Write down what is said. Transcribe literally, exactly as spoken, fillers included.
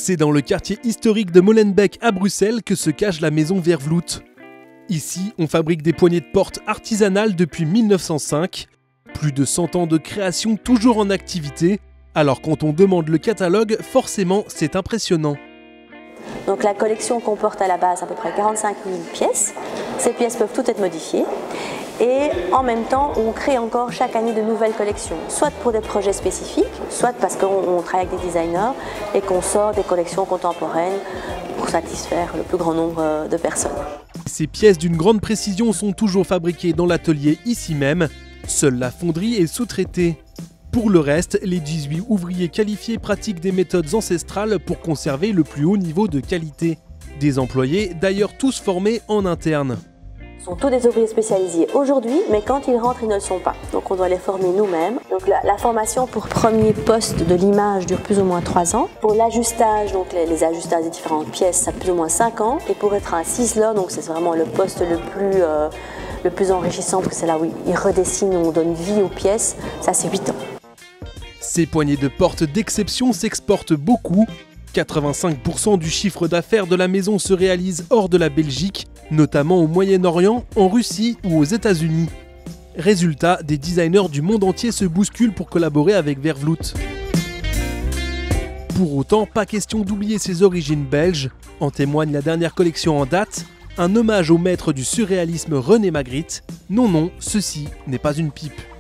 C'est dans le quartier historique de Molenbeek à Bruxelles que se cache la maison Vervloet. Ici, on fabrique des poignées de porte artisanales depuis mille neuf cent cinq. Plus de cent ans de création toujours en activité. Alors quand on demande le catalogue, forcément c'est impressionnant. Donc la collection comporte à la base à peu près quarante-cinq mille pièces. Ces pièces peuvent toutes être modifiées. Et en même temps, on crée encore chaque année de nouvelles collections, soit pour des projets spécifiques, soit parce qu'on travaille avec des designers et qu'on sort des collections contemporaines pour satisfaire le plus grand nombre de personnes. Ces pièces d'une grande précision sont toujours fabriquées dans l'atelier ici même. Seule la fonderie est sous-traitée. Pour le reste, les dix-huit ouvriers qualifiés pratiquent des méthodes ancestrales pour conserver le plus haut niveau de qualité. Des employés d'ailleurs tous formés en interne. Ce sont tous des ouvriers spécialisés aujourd'hui, mais quand ils rentrent, ils ne le sont pas. Donc on doit les former nous-mêmes. Donc la, la formation pour premier poste de l'image dure plus ou moins trois ans. Pour l'ajustage, donc les, les ajustages des différentes pièces, ça plus ou moins cinq ans. Et pour être un ciseleur, donc c'est vraiment le poste le plus, euh, le plus enrichissant, parce que c'est là où ils redessinent, on donne vie aux pièces, ça c'est huit ans. Ces poignées de porte d'exception s'exportent beaucoup. quatre-vingt-cinq pour cent du chiffre d'affaires de la maison se réalise hors de la Belgique, notamment au Moyen-Orient, en Russie ou aux États-Unis. Résultat, des designers du monde entier se bousculent pour collaborer avec Vervloet. Pour autant, pas question d'oublier ses origines belges. En témoigne la dernière collection en date, un hommage au maître du surréalisme René Magritte. Non, non, ceci n'est pas une pipe.